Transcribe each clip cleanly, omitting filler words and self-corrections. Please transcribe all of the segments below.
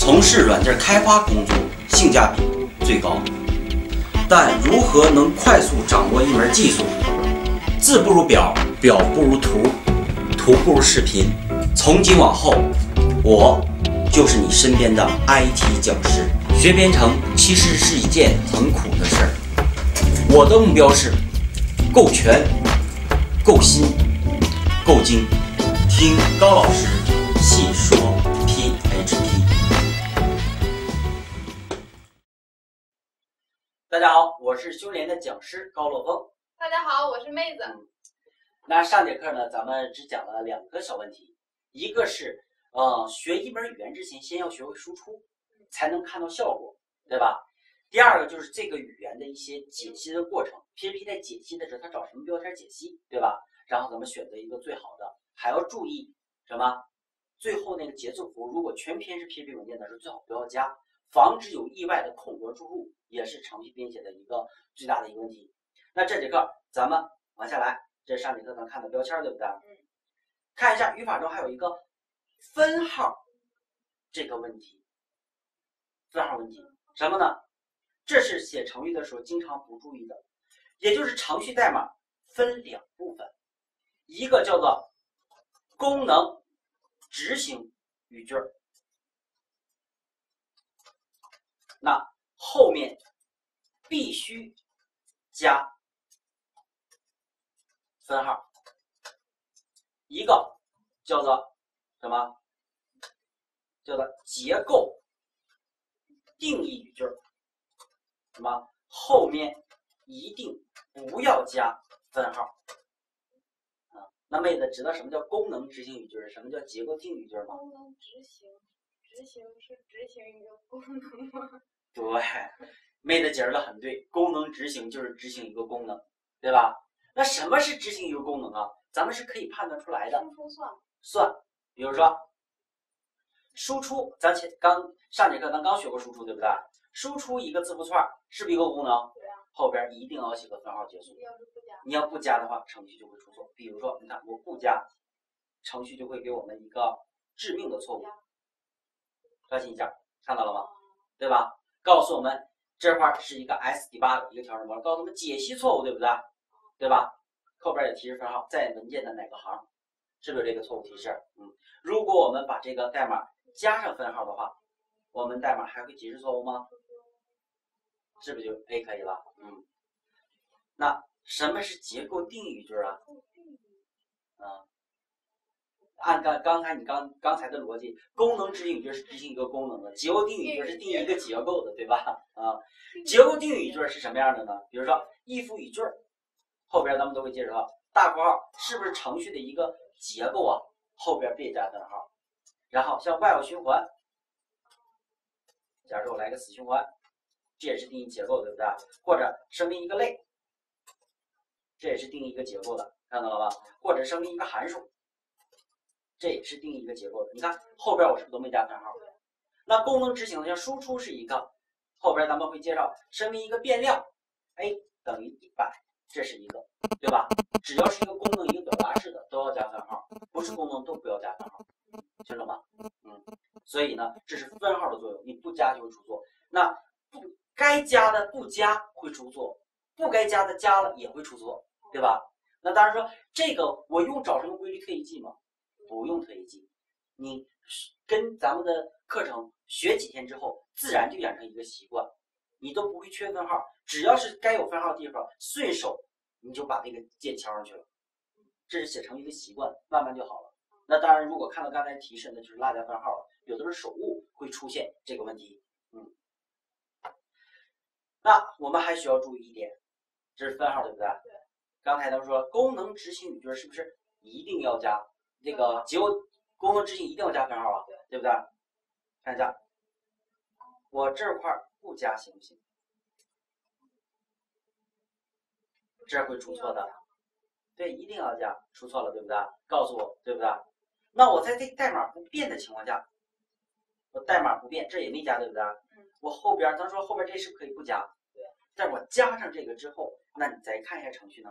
从事软件开发工作性价比最高。但如何能快速掌握一门技术？字不如表，表不如图，图不如视频。从今往后，我就是你身边的 IT 讲师。学编程其实是一件很苦的事儿。我的目标是够全、够新、够精。听高老师细说 PHP。大家好，我是修炼的讲师高洛峰。 大家好，我是妹子。 那上节课呢，咱们只讲了2个小问题，一个是学一门语言之前，先要学会输出，才能看到效果，对吧？第二个就是这个语言的一些解析的过程 ，PHP 在解析的时候，它找什么标签解析，对吧？然后咱们选择一个最好的，还要注意什么？最后那个节奏符，如果全篇是 PHP 文件的时候，最好不要加，防止有意外的空格注入，也是程序编写的一个最大的一个问题。那这节课咱们往下来，这是上节课咱看的标签，对不对？看一下语法中还有一个分号这个问题，分号问题什么呢？这是写程序的时候经常不注意的，也就是程序代码分2部分，一个叫做功能执行语句，那后面必须加分号，一个叫做什么？叫做结构定义语句，什么？后面一定不要加分号。那妹子知道什么叫功能执行语句，什么叫结构定义语句吗？ 功能执行是执行一个功能吗？ 对，妹子解释的很对，功能执行就是执行一个功能，对吧？那什么是执行一个功能啊？咱们是可以判断出来的。 输出算，比如说输出，咱上节课咱刚学过输出，对不对？输出一个字符串是不是一个功能？ 对啊。 后边一定要写个分号结束。你要不加的话，程序就会出错。比如说，你看我不加，程序就会给我们一个致命的错误。刷新一下，看到了吗？对吧？告诉我们这块是一个 S-debug 一个调整模式，告诉我们解析错误，对不对？对吧？后边也提示分号在文件的哪个行，是不是这个错误提示？如果我们把这个代码加上分号的话，我们代码还会提示错误吗？是不是就 A 可以了？那什么是结构定义语句啊？按刚才你刚才的逻辑，功能执行语句是执行一个功能的，结构定义语句是定义一个结构的，对吧？结构定义语句是什么样的呢？比如说 if 语句，后边咱们都会介绍到大括号是不是程序的一个结构啊？后边别加分号。然后像 while 循环，假如我来个死循环，这也是定义结构，对不对？或者声明一个类，这也是定义一个结构的，看到了吧？或者声明一个函数，这也是定义一个结构的。你看后边我是不是都没加分号？那功能执行像输出是一个，后边咱们会介绍声明一个变量 a 等于100，这是一个，对吧？只要是一个功能一个表达式的都要加分号，不是功能都不要加分号，清楚吗？所以呢，这是分号的作用，你不加就会出错。那不该加的不加会出错，不该加的加了也会出错，对吧？那当然说这个我用找什么规律特异记吗？不用特异记，你跟咱们的课程学几天之后，自然就养成一个习惯，你都不会缺分号，只要是该有分号的地方，顺手你就把那个键敲上去了，这是写程序的习惯，慢慢就好了。那当然，如果看到刚才提示，那就是落加分号了，有的是手误会出现这个问题。那我们还需要注意一点，这是分号，对不对？ 对。 刚才咱们说功能执行语句是不是一定要加这个结构功能执行一定要加分号啊？对不对？看一下，我这块不加行不行？这会出错的。对，一定要加，出错了，对不对？告诉我，对不对？那我在这代码不变的情况下，我代码不变，这也没加，对不对？我后边咱说后边这是不是可以不加？ 对。 但我加上这个之后，那你再看一下程序呢，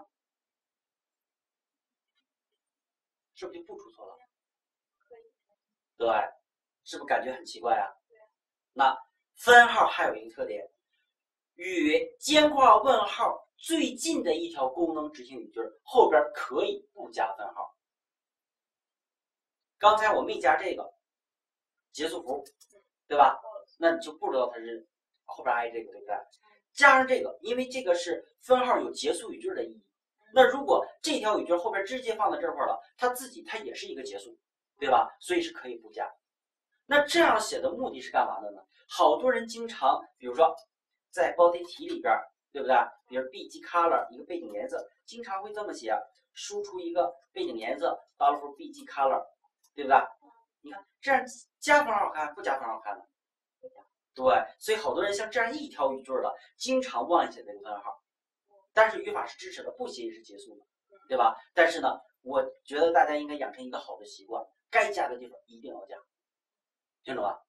是不是就不出错了？ 可以。 对，是不是感觉很奇怪啊？ 那分号还有一个特点，与尖括号问号最近的一条功能执行语句后边可以不加分号。刚才我没加这个结束符，对吧？那你就不知道它是后边挨这个，对不对？加上这个，因为这个是分号有结束语句的意义。那如果这条语句后边直接放在这块了，它也是一个结束，对吧？所以是可以不加。那这样写的目的是干嘛的呢？好多人经常，比如说在报题题里边，对不对？比如 bg color 一个背景颜色，经常会这么写，输出一个背景颜色$bg color， 对不对？你看这样加分号看，不加分号看呢？对，所以好多人像这样一条语句的，经常忘记写这个分号。但是语法是支持的，不写也是结束的，对吧？但是呢，我觉得大家应该养成一个好的习惯，该加的地方一定要加，听懂吧？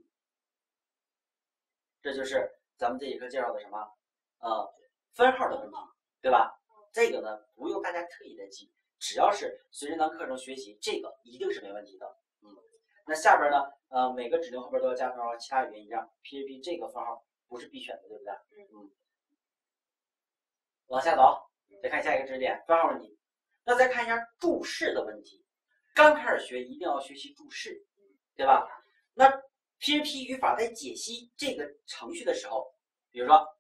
这就是咱们这一课介绍的什么？分号的问题，对吧？这个呢，不用大家特意的记，只要是随着咱课程学习，这个一定是没问题的。那下边呢，每个指令后边都要加分号，其他语言一样。PHP 这个分号不是必选的，对不对？往下走，再看下一个知识点，分号问题。那再看一下注释的问题。刚开始学一定要学习注释，对吧？那 PHP 语法在解析这个程序的时候，比如说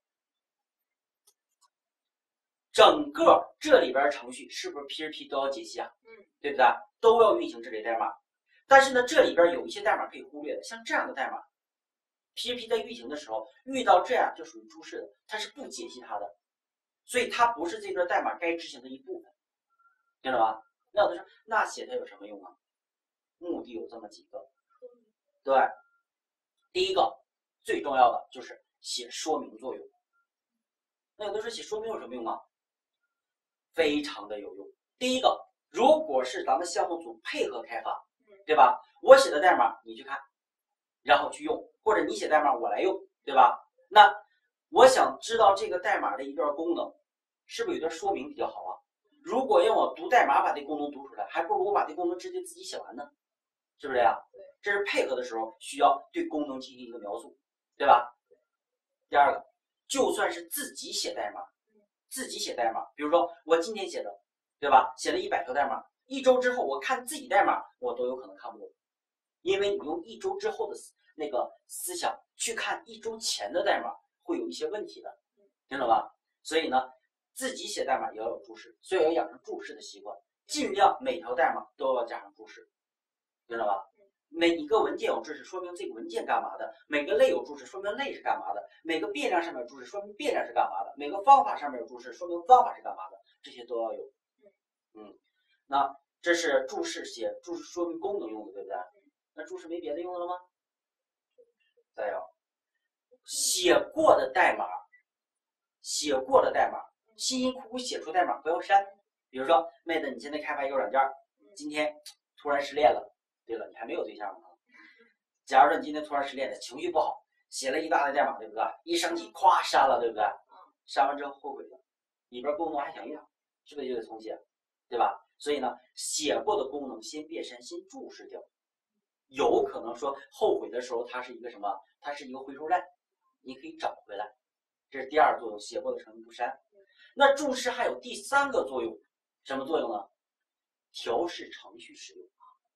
整个这里边程序是不是 PHP 都要解析啊？对不对？都要运行这类代码。但是呢，这里边有一些代码可以忽略的，像这样的代码 ，PHP 在运行的时候遇到这样就属于注释的，它是不解析它的，所以它不是这段代码该执行的一部分，听懂吧？那有的说，那写它有什么用啊？目的有这么几个，对，第一个最重要的就是写说明作用。那有的说写说明有什么用啊？非常的有用。第一个，如果是咱们项目组配合开发，对吧？我写的代码你去看，然后去用，或者你写代码我来用，对吧？那我想知道这个代码的一段功能，是不是有段说明比较好啊？如果让我读代码把这功能读出来，还不如我把这功能直接自己写完呢，是不是这样？这是配合的时候需要对功能进行一个描述，对吧？第二个，就算是自己写代码，比如说我今天写的，对吧？写了100条代码，1周之后我看自己代码，我都有可能看不懂，因为你用1周之后的那个思想去看1周前的代码，会有一些问题的，听懂吧？所以呢，自己写代码也要有注释，所以要养成注释的习惯，尽量每条代码都要加上注释，听懂吧？每一个文件有注释，说明这个文件干嘛的；每个类有注释，说明类是干嘛的；每个变量上面有注释，说明变量是干嘛的；每个方法上面有注释，说明方法是干嘛的。这些都要有。那这是注释，写注释说明功能用的，对不对？那注释没别的用的了吗？再有，写过的代码，辛辛苦苦写出代码不要删。比如说，妹子，你现在开发一个软件，今天突然失恋了。对了，你还没有对象呢。假如说你今天突然失恋了，情绪不好，写了一大堆代码，对不对？一生气，咵删了，对不对？删完之后后悔了，里边功能还想用，是不是就得重写，对吧？所以呢，写过的功能先别删，先注释掉。有可能说后悔的时候，它是一个什么？它是一个回收站，你可以找回来。这是第二作用，写过的程序不删。那注释还有第3个作用，什么作用呢？调试程序使用。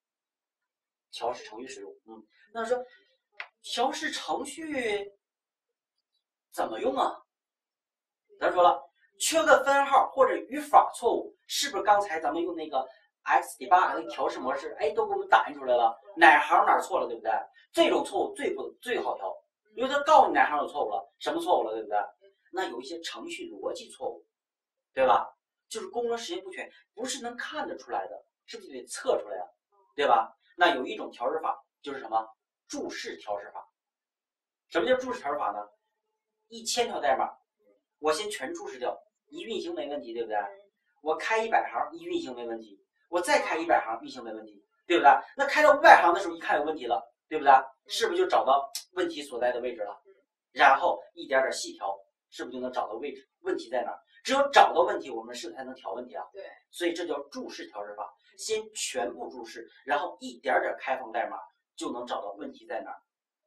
那说调试程序怎么用啊？咱说了，缺个分号或者语法错误，是不是刚才咱们用那个 Xdebug 那调试模式，都给我们打印出来了，哪行哪错了，对不对？这种错误最好调，因为它告诉你哪行有错误了，什么错误了，对不对？那有一些程序逻辑错误，对吧？就是功能实现不全，不是能看得出来的，是不是得测出来啊？对吧？那有一种调试法。就是什么注释调试法？什么叫注释调试法呢？1000条代码，我先全注释掉，一运行没问题，对不对？我开100行，一运行没问题，我再开100行，运行没问题，对不对？那开到500行的时候，一看有问题了，对不对？是不是就找到问题所在的位置了？然后一点点细调，是不是就能找到位置？问题在哪儿？只有找到问题，我们是不是才能调问题啊？ 对， 所以这叫注释调试法，先全部注释，然后一点点开放代码。就能找到问题在哪儿。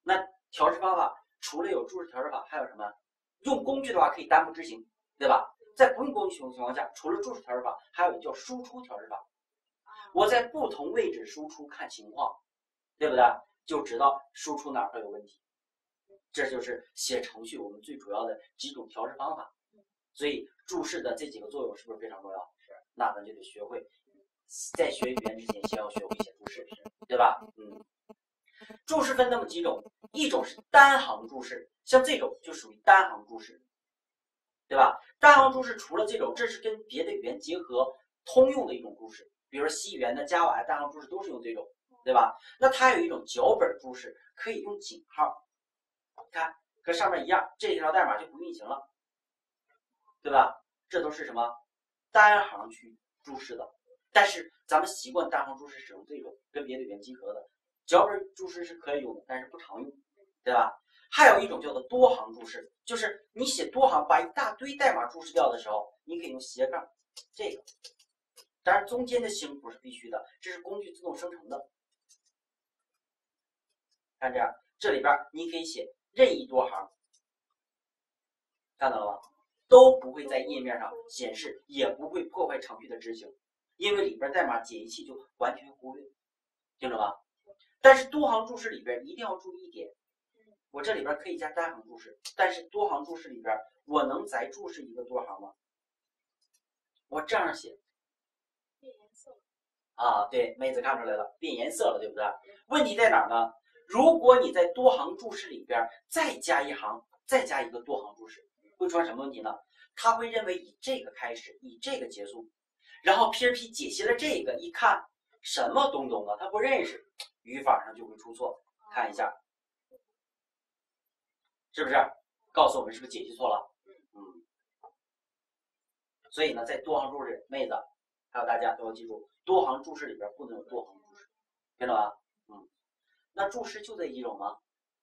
那调试方法除了有注释调试法，还有什么？用工具的话可以单步执行，对吧？在不用工具情况下，除了注释调试法，还有叫输出调试法。我在不同位置输出看情况，对不对？就知道输出哪会有问题。这就是写程序我们最主要的几种调试方法。所以注释的这几个作用是不是非常重要？是。那咱就得学会，在学语言之前先要学会写注释，对吧？注释分那么几种，一种是单行注释，像这种就属于单行注释，对吧？单行注释除了这种，这是跟别的语言结合通用的一种注释，比如说 C 语言的 Java 呀，单行注释都是用这种，对吧？那它有一种脚本注释，可以用井号，看和上面一样，这条代码就不运行了，对吧？这都是什么单行去注释的，但是咱们习惯单行注释使用这种跟别的语言结合的。脚本注释是可以用的，但是不常用，对吧？还有一种叫做多行注释，就是你写多行，把一大堆代码注释掉的时候，你可以用斜杠这个，当然中间的星不是必须的，这是工具自动生成的。看这样，这里边你可以写任意多行，看到了吗？都不会在页面上显示，也不会破坏程序的执行，因为里边代码解析器就完全忽略，听着吗？但是多行注释里边一定要注意一点，我这里边可以加单行注释，但是多行注释里边我能再注释一个多行吗？我这样写， 变颜色啊，对，妹子看出来了，变颜色了，对不对？问题在哪儿呢？如果你在多行注释里边再加一行，再加一个多行注释，会出现什么问题呢？它会认为以这个开始，以这个结束，然后 PHP 解析了这个，一看什么东东啊，它不认识，语法上就会出错。看一下，是不是？告诉我们是不是解析错了？所以呢，在多行注释，妹子还有大家都要记住，多行注释里边不能有多行注释，听懂吗？那注释就这一种吗？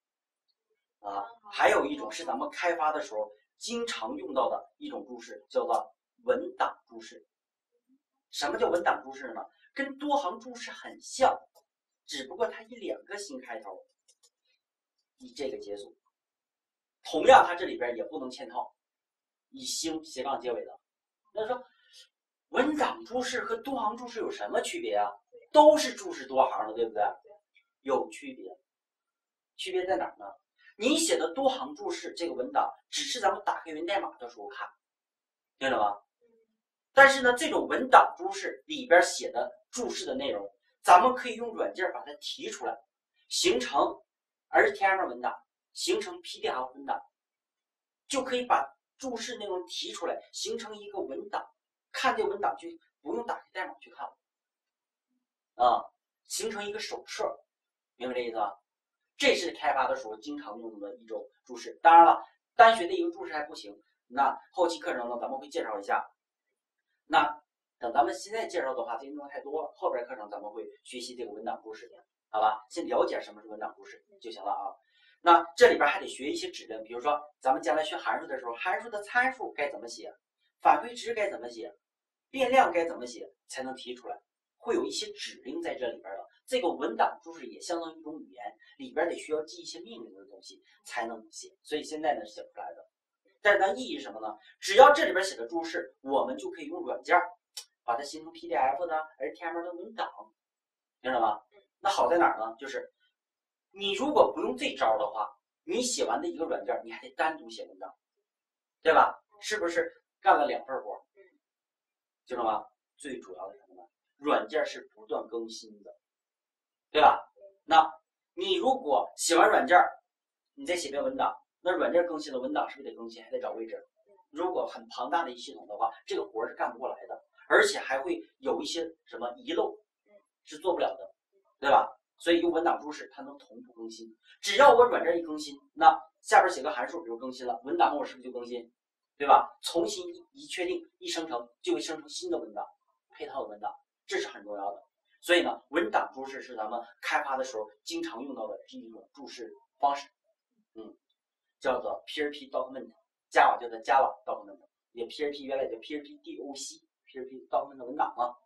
还有一种是咱们开发的时候经常用到的一种注释，叫做文档注释。什么叫文档注释呢？跟多行注释很像，只不过它以2个星开头，以这个结束。同样，它这里边也不能嵌套，以星斜杠结尾的。那说文档注释和多行注释有什么区别啊？都是注释多行的，对不对？有区别，区别在哪儿呢？你写的多行注释这个文档，只是咱们打开源代码的时候看，听懂吗？但是呢，这种文档注释里边写的注释的内容，咱们可以用软件把它提出来，形成 HTML 文档，形成 PDF 文档，就可以把注释内容提出来，形成一个文档。看这个文档就不用打开代码去看了，形成一个手册，明白这意思吧？这是开发的时候经常用的一种注释。当然了，单学的一个注释还不行，那后期课程呢咱们会介绍一下。那等咱们现在介绍的话，这内容太多了，后边课程咱们会学习这个文档注释，好吧？先了解什么是文档注释就行了啊。那这里边还得学一些指令，比如说咱们将来学函数的时候，函数的参数该怎么写，返回值该怎么写，变量该怎么写才能提出来，会有一些指令在这里边的。这个文档注释也相当于一种语言，里边得需要记一些命令的东西才能写，所以现在呢是写不出来的。但是它意义是什么呢？只要这里边写的注释，我们就可以用软件把它形成 PDF 的 HTML 的文档，明白吗？那好在哪儿呢？就是你如果不用这招的话，你写完的一个软件，你还得单独写文档，对吧？是不是干了2份活？知道吗？最主要的是什么呢？软件是不断更新的，对吧？那你如果写完软件，你再写篇文档，那软件更新了，文档是不是得更新，还得找位置？如果很庞大的一系统的话，这个活是干不过来的，而且还会有一些什么遗漏，是做不了的，对吧？所以用文档注释它能同步更新，只要我软件一更新，那下边写个函数，比如更新了，文档我是不是就更新，对吧？重新一确定一生成，就会生成新的文档，配套的文档，这是很重要的。所以呢，文档注释是咱们开发的时候经常用到的一种注释方式，叫做 PHP document，Java 叫做 Java document， 也 PHP 原来叫 PHP doc，PHP document 文档嘛，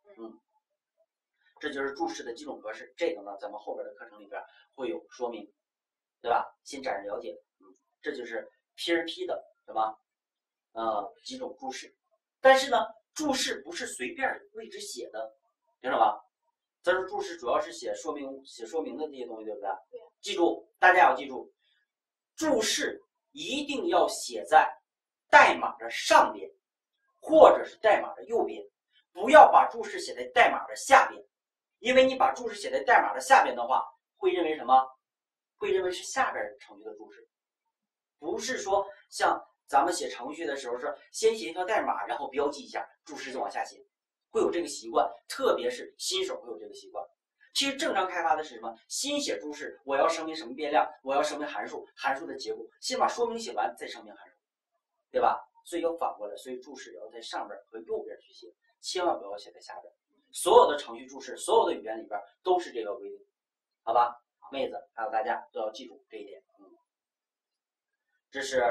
这就是注释的几种格式。这个呢，咱们后边的课程里边会有说明。 对吧？先展示了解，这就是 PHP 的什么几种注释。但是呢，注释不是随便位置写的，知道吧？咱说注释主要是写说明的这些东西，对不对？ 对。 记住，大家要记住，注释一定要写在代码的上边，或者是代码的右边，不要把注释写在代码的下边，因为你把注释写在代码的下边的话，会认为什么？会认为是下边程序的注释，不是说像咱们写程序的时候是先写一条代码，然后标记一下，注释就往下写，会有这个习惯，特别是新手会有这个习惯。其实正常开发的是什么？先写注释，我要声明什么变量，我要声明函数，函数的结果，先把说明写完，再声明函数，对吧？所以要反过来，所以注释要在上边和右边去写，千万不要写在下边。所有的程序注释，所有的语言里边都是这个规定，好吧？妹子还有大家都要记住这一点。这是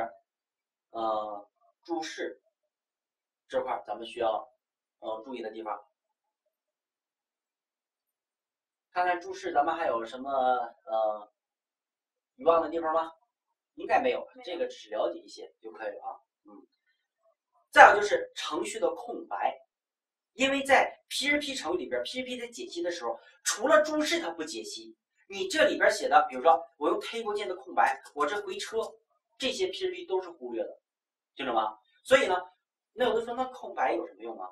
注释这块咱们需要注意的地方。看看注释咱们还有什么遗忘的地方吗？应该没有，这个只是了解一些就可以了啊。再有就是程序的空白，因为在 PHP 程序里边 ，PHP 在解析的时候，除了注释它不解析，你这里边写的，比如说我用 table 键的空白，我这回车，这些 PHP 都是忽略的，听懂吗？所以呢，那有的说那空白有什么用啊？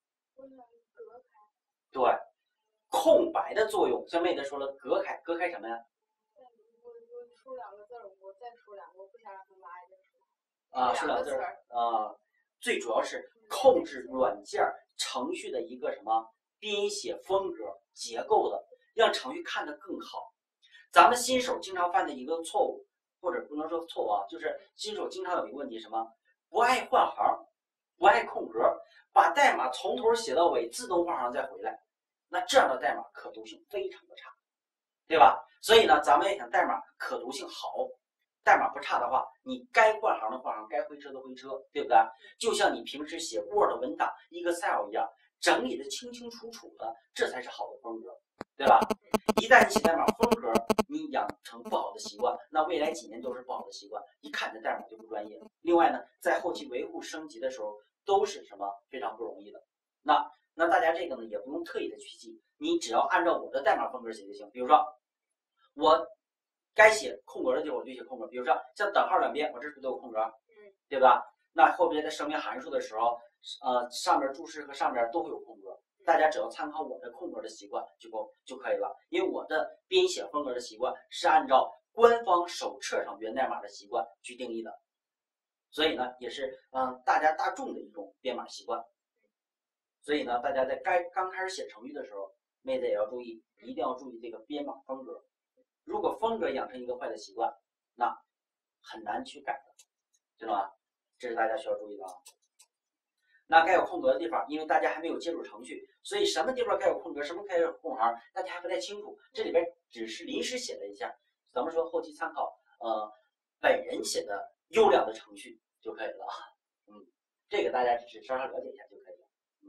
对，空白的作用，像妹子说了，隔开什么呀？ 我输2个字，我再输2个，我不想让它拉一个输2个字最主要是控制软件程序的一个什么编写风格结构的，让程序看得更好。咱们新手经常犯的一个错误，或者不能说错误啊，就是新手经常有一个问题，什么不爱换行，不爱空格，把代码从头写到尾，自动换行再回来，那这样的代码可读性非常的差，对吧？所以呢，咱们也想代码可读性好。代码不差的话，你该换行的换行，该回车的回车，对不对？就像你平时写 Word 文档、Excel 一样，整理的清清楚楚的，这才是好的风格，对吧？一旦你写代码风格你养成不好的习惯，那未来几年都是不好的习惯，一看你的代码就不专业。另外呢，在后期维护升级的时候，都是什么非常不容易的。那大家这个呢，也不用特意的去记，你只要按照我的代码风格写就行。比如说我该写空格的地方我就写空格，比如说像等号两边，我这是都有空格，对吧？那后边在声明函数的时候，上面注释和上边都会有空格，大家只要参考我的空格的习惯就可以了。因为我的编写风格的习惯是按照官方手册上源代码的习惯去定义的，所以呢，也是大家大众的一种编码习惯。所以呢，大家在刚开始写程序的时候，妹子也要注意，一定要注意这个编码风格。如果风格养成一个坏的习惯，那很难去改的，知道吗？这是大家需要注意的啊。那该有空格的地方，因为大家还没有接触程序，所以什么地方该有空格，什么该有空行，大家还不太清楚。这里边只是临时写了一下，咱们说后期参考本人写的优良的程序就可以了。这个大家只是稍稍了解一下就可以了。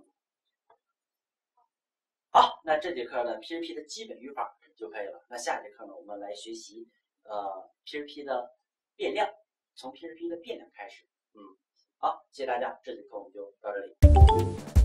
好，那这节课呢 PHP 的基本语法就可以了。那下节课呢，我们来学习PHP 的变量，从 PHP 的变量开始。好，谢谢大家，这节课我们就到这里。